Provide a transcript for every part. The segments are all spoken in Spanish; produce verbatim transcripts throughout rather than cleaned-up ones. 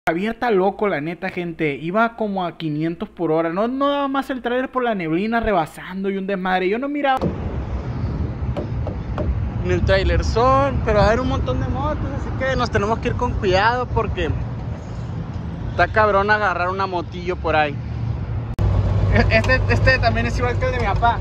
Javier está loco, la neta, gente. Iba como a quinientos por hora. No, no daba más el trailer por la neblina rebasando y un desmadre. Yo no miraba en el trailer son, pero va a haber un montón de motos, así que nos tenemos que ir con cuidado porque está cabrón agarrar una motillo por ahí. Este, este también es igual que el de mi papá.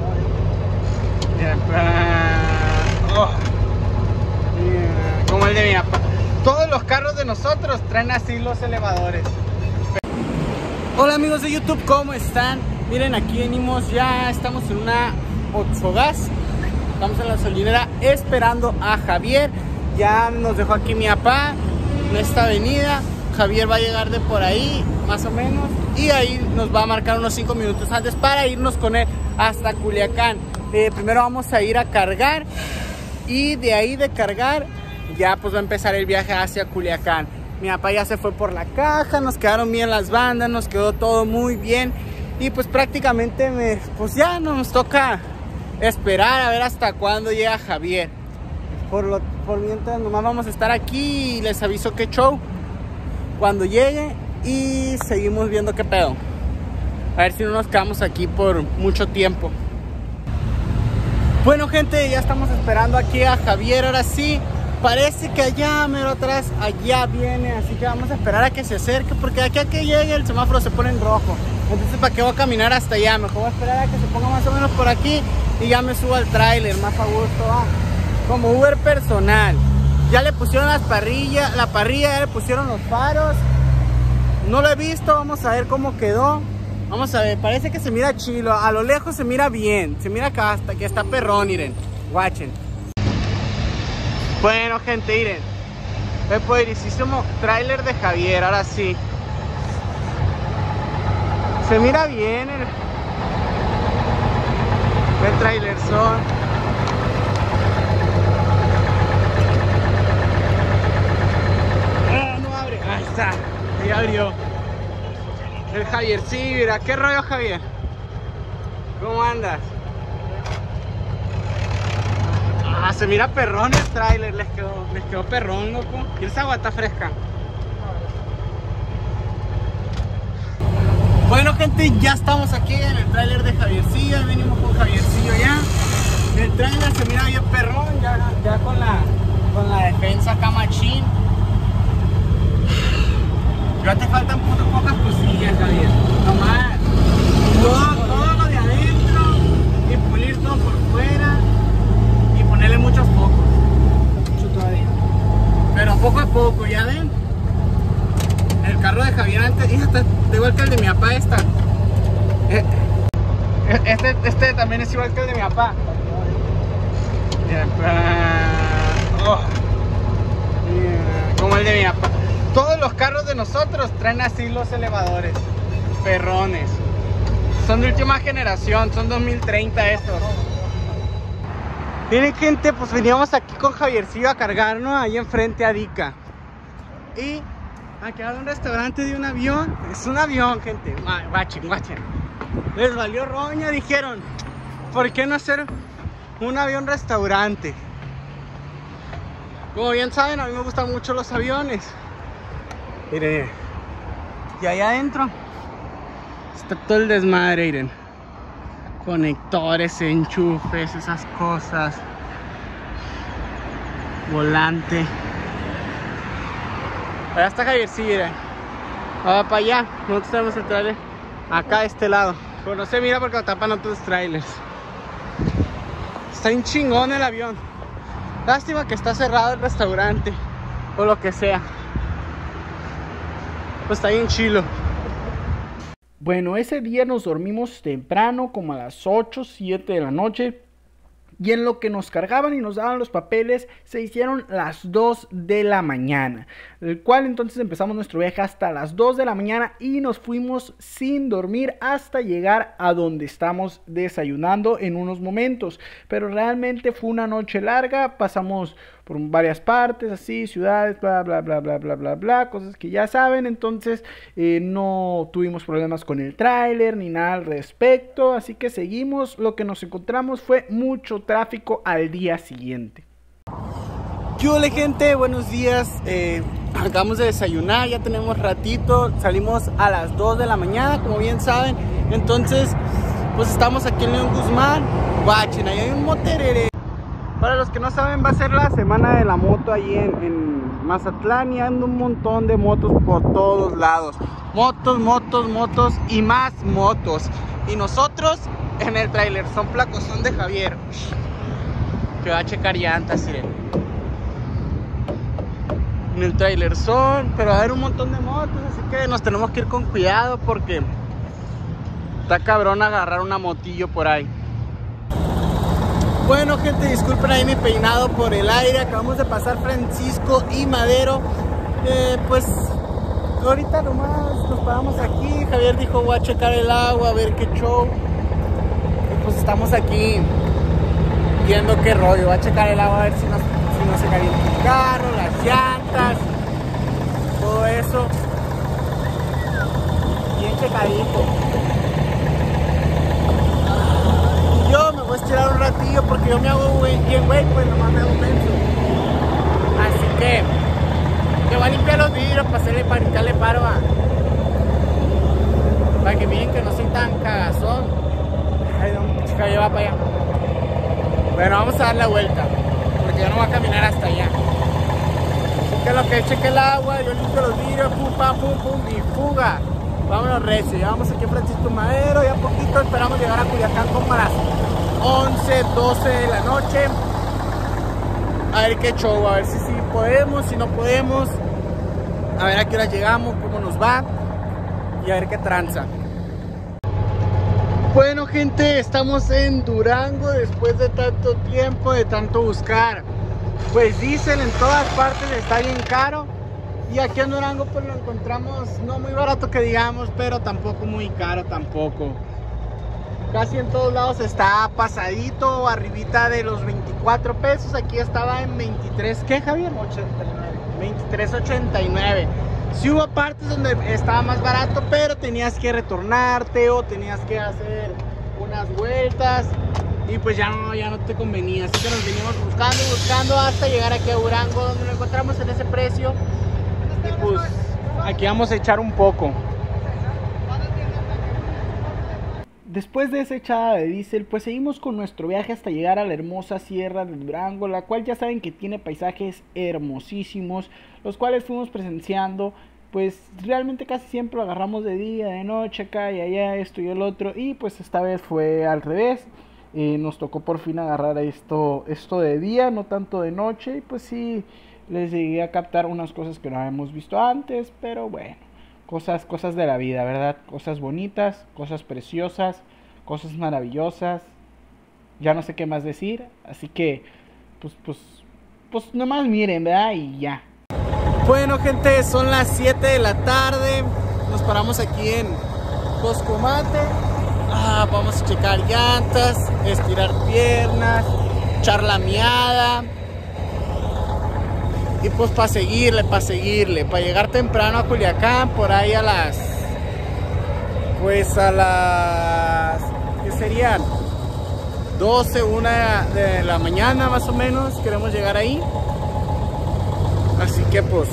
Oh. Como el de mi papá. Todos los carros de nosotros traen así los elevadores. Hola amigos de YouTube, ¿cómo están? Miren, aquí venimos, ya estamos en una Oxogas. Estamos en la gasolinera esperando a Javier. Ya nos dejó aquí mi papá en esta avenida. Javier va a llegar de por ahí, más o menos, y ahí nos va a marcar unos cinco minutos antes para irnos con él hasta Culiacán. Eh, primero vamos a ir a cargar y de ahí de cargar ya pues va a empezar el viaje hacia Culiacán. Mi papá ya se fue por la caja, nos quedaron bien las bandas, nos quedó todo muy bien. Y pues prácticamente me, pues ya nos toca esperar a ver hasta cuándo llega Javier. Por, lo, por mientras nomás vamos a estar aquí y les aviso que show cuando llegue y seguimos viendo qué pedo. A ver si no nos quedamos aquí por mucho tiempo. Bueno gente, ya estamos esperando aquí a Javier, ahora sí. Parece que allá, mero atrás, allá viene, así que vamos a esperar a que se acerque, porque de aquí a que llegue el semáforo se pone en rojo. Entonces, ¿para qué voy a caminar hasta allá? Mejor voy a esperar a que se ponga más o menos por aquí y ya me subo al tráiler, más a gusto, ¿va? Como Uber personal. Ya le pusieron las parrillas, la parrilla, ya le pusieron los faros. No lo he visto, vamos a ver cómo quedó. Vamos a ver, parece que se mira chilo, a lo lejos se mira bien, se mira que, hasta, que está perrón, miren, guachen. Bueno gente, miren, el poderosísimo tráiler de Javier, ahora sí. Se mira bien el, el tráiler son. Ah, no abre, ahí está, ya abrió. El Javier, sí, mira, ¿qué rollo Javier? ¿Cómo andas? Ah, se mira perrón el tráiler, les quedó, les quedó perrón, loco. ¿Quieres agua? Está fresca. Bueno gente, ya estamos aquí en el tráiler de Javiercillo. Ya venimos con Javiercillo ya. El tráiler se mira bien perrón, ya, ya con la con la defensa acá machín. Ya te faltan puto pocas cosillas, Javier. Nomás todo, todo lo de adentro y pulir todo por fuera. Ponerle muchos focos, mucho todavía, pero poco a poco, ya ven. El carro de Javier antes, fíjate, igual que el de mi papá esta. Este, este también es igual que el de mi papá. Oh. Como el de mi papá. Todos los carros de nosotros traen así los elevadores, perrones. Son de última generación, son dos mil treinta estos. Miren gente, pues veníamos aquí con Javiercillo a cargarnos ahí enfrente a Dica. Y aquí hay un restaurante de un avión. Es un avión, gente. Guachen, guachen. Les valió roña, dijeron, ¿por qué no hacer un avión restaurante? Como bien saben, a mí me gustan mucho los aviones. Miren, y allá adentro está todo el desmadre, miren. Conectores, enchufes, esas cosas. Volante. Allá está Javier, sí, miren. Va para allá. Nosotros tenemos el trailer acá de este lado. Pero no se mira porque lo tapan otros trailers. Está un chingón el avión. Lástima que está cerrado el restaurante o lo que sea. Pues está bien chilo. Bueno, ese día nos dormimos temprano, como a las ocho, siete de la noche. Y en lo que nos cargaban y nos daban los papeles, se hicieron las dos de la mañana. El cual entonces empezamos nuestro viaje hasta las dos de la mañana y nos fuimos sin dormir hasta llegar a donde estamos desayunando en unos momentos. Pero realmente fue una noche larga, pasamos por varias partes, así, ciudades, bla, bla, bla, bla, bla, bla, bla, cosas que ya saben. Entonces eh, no tuvimos problemas con el tráiler ni nada al respecto, así que seguimos. Lo que nos encontramos fue mucho tráfico al día siguiente. ¿Qué hola gente? Buenos días. Eh, acabamos de desayunar, ya tenemos ratito, salimos a las dos de la mañana, como bien saben. Entonces, pues estamos aquí en León Guzmán. Guachen, ahí hay un moterere. Para los que no saben, va a ser la semana de la moto ahí en, en Mazatlán y anda un montón de motos por todos lados. Motos, motos, motos y más motos. Y nosotros en el tráiler, son placozón de Javier, que va a checar llantas, miren. En el tráiler son, pero va a haber un montón de motos, así que nos tenemos que ir con cuidado porque está cabrón agarrar una motillo por ahí. Bueno, gente, disculpen ahí mi peinado por el aire. Acabamos de pasar Francisco y Madero. Eh, pues ahorita nomás nos paramos aquí. Javier dijo, voy a checar el agua, a ver qué show. Y pues estamos aquí viendo qué rollo. Voy a checar el agua a ver si no, si no se calienta el carro, las llantas, todo eso. Bien checadito. Yo me voy a estirar un ratillo porque yo me hago bien güey, pues nomás me hago menso. Así que te voy a limpiar los vidrios para hacerle, para quitarle paro a, para que miren que no soy tan cagazón. Ay, no, chica, lleva para allá. Bueno, vamos a dar la vuelta porque yo no voy a caminar hasta allá. Así que lo que cheque el agua, yo limpio los vidrios, pum, pam, pum, pum y fuga. Vámonos recio, ya vamos aquí a Francisco Madero, ya poquito esperamos llegar a Culiacán como a las once, doce de la noche. A ver qué show, a ver si sí podemos, si no podemos. A ver a qué hora llegamos, cómo nos va y a ver qué tranza. Bueno, gente, estamos en Durango después de tanto tiempo, de tanto buscar. Pues dicen en todas partes está bien caro. Y aquí en Durango pues lo encontramos no muy barato que digamos, pero tampoco muy caro tampoco. Casi en todos lados está pasadito, arribita de los veinticuatro pesos. Aquí estaba en veintitrés, ¿qué, Javier? ochenta y nueve. veintitrés ochenta y nueve. Sí hubo partes donde estaba más barato, pero tenías que retornarte o tenías que hacer unas vueltas y pues ya no, ya no te convenía. Así que nos venimos buscando y buscando hasta llegar aquí a Durango, donde lo encontramos en ese precio. Y pues aquí vamos a echar un poco. Después de esa echada de diésel, pues seguimos con nuestro viaje hasta llegar a la hermosa sierra de Durango, la cual ya saben que tiene paisajes hermosísimos, los cuales fuimos presenciando. Pues realmente casi siempre lo agarramos de día, de noche, acá y allá, esto y el otro, y pues esta vez fue al revés. Eh, nos tocó por fin agarrar esto, esto de día, no tanto de noche, y pues sí, les llegué a captar unas cosas que no habíamos visto antes, pero bueno, cosas, cosas de la vida, ¿verdad? Cosas bonitas, cosas preciosas, cosas maravillosas, ya no sé qué más decir, así que, pues, pues, pues nomás miren, ¿verdad? Y ya. Bueno, gente, son las siete de la tarde, nos paramos aquí en Coscomate, ah, vamos a checar llantas, estirar piernas, echar la miada. Y pues para seguirle, para seguirle, para llegar temprano a Culiacán, por ahí a las, pues a las, ¿qué serían? doce, una de la mañana más o menos, queremos llegar ahí. Así que pues,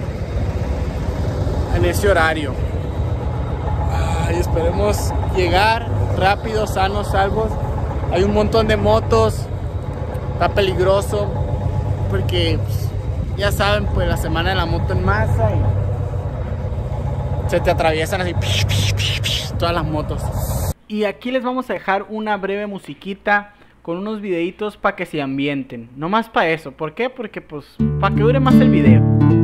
en ese horario. Ay, esperemos llegar rápido, sanos, salvos. Hay un montón de motos, está peligroso, porque pues, ya saben, pues la semana de la moto en masa y se te atraviesan así todas las motos. Y aquí les vamos a dejar una breve musiquita con unos videitos para que se ambienten. No más para eso. ¿Por qué? Porque pues para que dure más el video.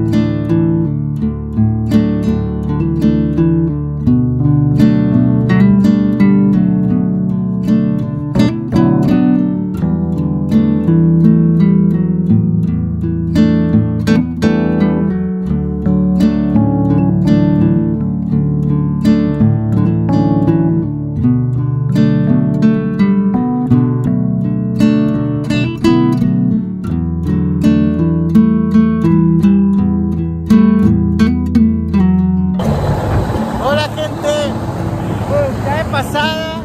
Pasada,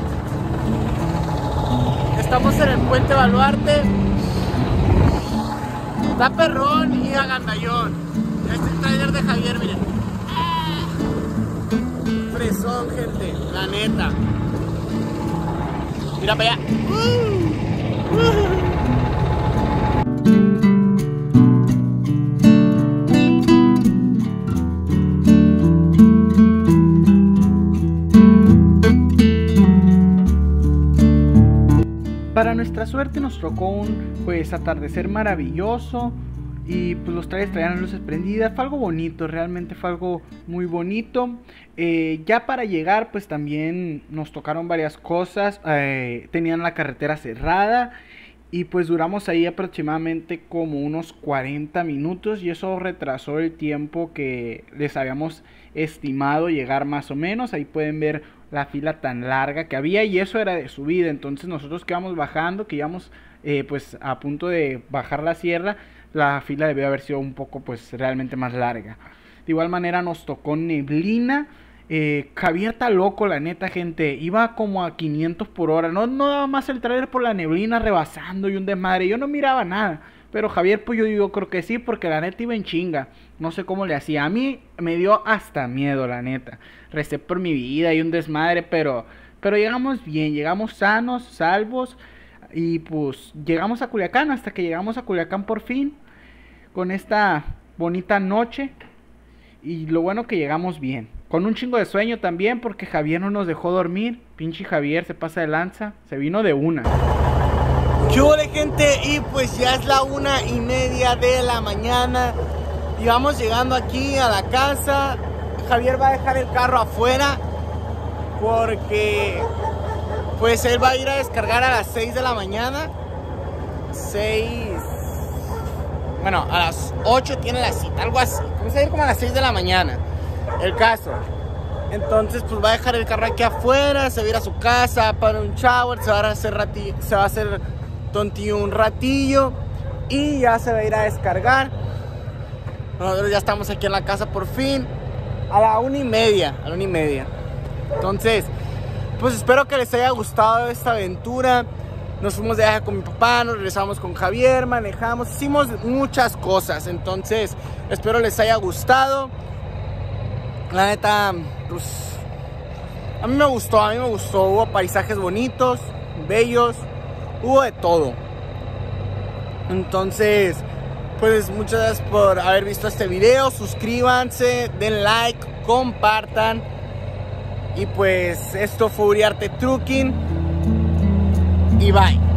estamos en el puente Baluarte, está perrón y agandallón. Este es el trailer de Javier, miren. Fresón, gente, la neta. Mira para allá. Uh, uh. Para nuestra suerte nos tocó un pues atardecer maravilloso y pues los trailers traían las luces prendidas. Fue algo bonito, realmente fue algo muy bonito. Eh, ya para llegar pues también nos tocaron varias cosas. Eh, tenían la carretera cerrada y pues duramos ahí aproximadamente como unos cuarenta minutos y eso retrasó el tiempo que les habíamos estimado llegar más o menos. Ahí pueden ver la fila tan larga que había y eso era de subida. Entonces nosotros que íbamos bajando, que íbamos eh, pues a punto de bajar la sierra, la fila debió haber sido un poco pues realmente más larga. De igual manera nos tocó neblina. eh, Javier está loco, la neta, gente. Iba como a quinientos por hora. No, no daba más el trailer por la neblina rebasando y un desmadre. Yo no miraba nada. Pero Javier, pues yo, yo creo que sí, porque la neta iba en chinga. No sé cómo le hacía. A mí me dio hasta miedo, la neta. Recé por mi vida y un desmadre, pero, pero llegamos bien. Llegamos sanos, salvos. Y pues llegamos a Culiacán, hasta que llegamos a Culiacán por fin. Con esta bonita noche. Y lo bueno que llegamos bien. Con un chingo de sueño también, porque Javier no nos dejó dormir. Pinche Javier se pasa de lanza. Se vino de una. ¿Qué hubo, gente? Y pues ya es la una y media de la mañana y vamos llegando aquí a la casa. Javier va a dejar el carro afuera porque pues él va a ir a descargar a las seis de la mañana. seis Bueno, a las ocho tiene la cita, algo así. Vamos a ir como a las seis de la mañana. El caso. Entonces pues va a dejar el carro aquí afuera, se va a ir a su casa para un shower, se va a hacer ratillo, se va a hacer tontillo un ratillo y ya se va a ir a descargar. Nosotros ya estamos aquí en la casa por fin a la una y media, a la una y media. Entonces, pues espero que les haya gustado esta aventura. Nos fuimos de viaje con mi papá, nos regresamos con Javier, manejamos, hicimos muchas cosas. Entonces, espero les haya gustado. La neta, pues a mí me gustó, a mí me gustó. Hubo paisajes bonitos, bellos. Hubo de todo. Entonces, pues muchas gracias por haber visto este video. Suscríbanse, den like, compartan. Y pues esto fue Uriarte Trucking. Y bye.